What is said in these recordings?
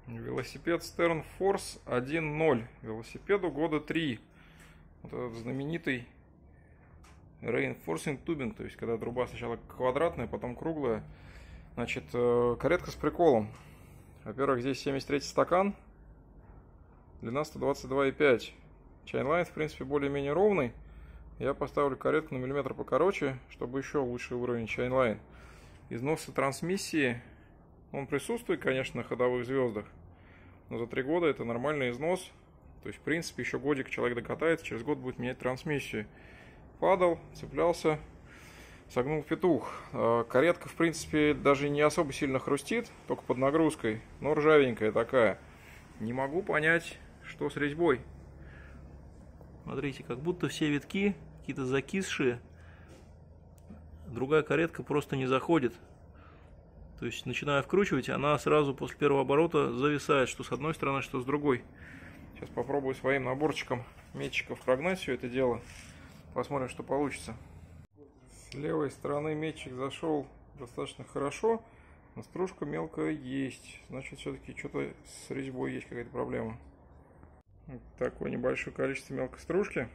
Велосипед Stern Force 1.0. Велосипеду года 3. Вот этот знаменитый Reinforcing Tubing, то есть когда труба сначала квадратная, потом круглая. Значит, каретка с приколом. Во-первых, здесь 73 стакан, длина 122,5. Чайнлайн, в принципе, более-менее ровный. Я поставлю каретку на миллиметр покороче, чтобы еще лучший уровень чайнлайн. Износы трансмиссии, он присутствует, конечно, на ходовых звездах, но за 3 года это нормальный износ. То есть, в принципе, еще годик человек докатается, через год будет менять трансмиссию. Падал, цеплялся, согнул петух. Каретка, в принципе, даже не особо сильно хрустит, только под нагрузкой, но ржавенькая такая. Не могу понять, что с резьбой. Смотрите, как будто все витки какие-то закисшие. Другая каретка просто не заходит. То есть, начиная вкручивать, она сразу после первого оборота зависает, что с одной стороны, что с другой. Сейчас попробую своим наборчиком метчиков прогнать все это дело. Посмотрим, что получится. С левой стороны метчик зашел достаточно хорошо, но стружка мелкая есть. Значит, все-таки что-то с резьбой есть какая-то проблема. Вот такое небольшое количество мелкой стружки.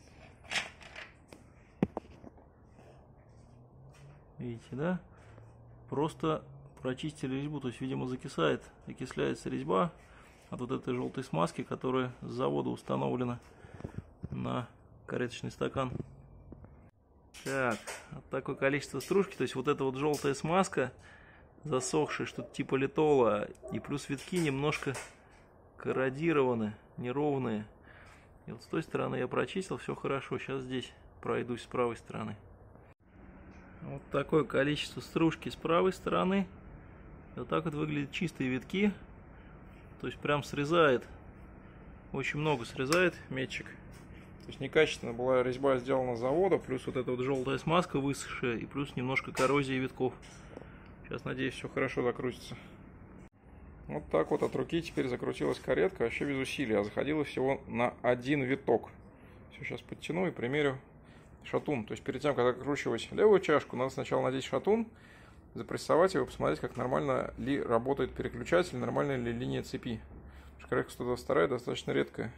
Видите, да? Просто прочистили резьбу, то есть, видимо, окисляется резьба от вот этой желтой смазки, которая с завода установлена на кареточный стакан. Так, вот такое количество стружки, то есть вот эта вот желтая смазка, засохшая, что-то типа литола, и плюс витки немножко корродированы, неровные. И вот с той стороны я прочистил, все хорошо. Сейчас здесь пройдусь с правой стороны. Вот такое количество стружки с правой стороны. И вот так вот выглядят чистые витки. То есть прям срезает, очень много срезает метчик. То есть некачественно была резьба сделана с завода, плюс вот эта вот желтая смазка высохшая, и плюс немножко коррозии витков. Сейчас, надеюсь, все хорошо закрутится. Вот так вот от руки теперь закрутилась каретка, вообще без усилий. А заходила всего на один виток. Все, сейчас подтяну и примерю шатун. То есть перед тем, как закручивать левую чашку, надо сначала надеть шатун, запрессовать его, посмотреть, как нормально ли работает переключатель, нормальная ли линия цепи. Каретка 122 достаточно редкая.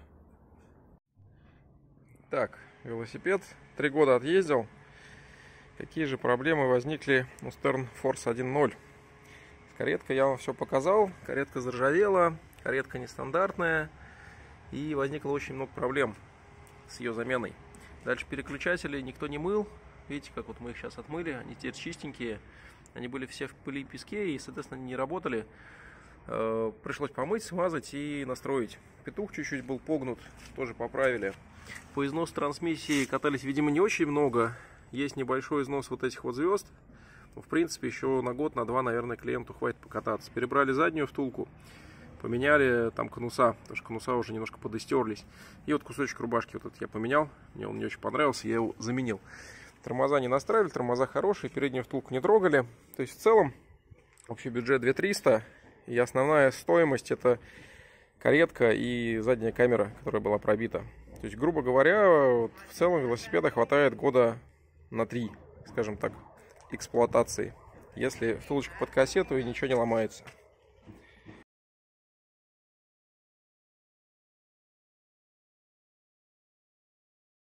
Так, велосипед 3 года отъездил. Какие же проблемы возникли у Stern Force 1.0? Каретка я вам все показал. Каретка заржавела, каретка нестандартная. И возникло очень много проблем с ее заменой. Дальше переключатели никто не мыл. Видите, как вот мы их сейчас отмыли. Они теперь чистенькие. Они были все в пыли и песке и, соответственно, не работали. Пришлось помыть, смазать и настроить. Петух чуть-чуть был погнут, тоже поправили. По износу трансмиссии катались, видимо, не очень много. Есть небольшой износ вот этих вот звезд. В принципе, еще на год, на 2, наверное, клиенту хватит покататься. Перебрали заднюю втулку, поменяли там конуса, потому что конуса уже немножко подыстерлись. И вот кусочек рубашки вот этот я поменял. Мне он не очень понравился, я его заменил. Тормоза не настраивали, тормоза хорошие, переднюю втулку не трогали. То есть в целом общий бюджет 2300. И основная стоимость — это каретка и задняя камера, которая была пробита. То есть, грубо говоря, вот в целом велосипеда хватает года на 3, скажем так, эксплуатации, если втулочка под кассету и ничего не ломается.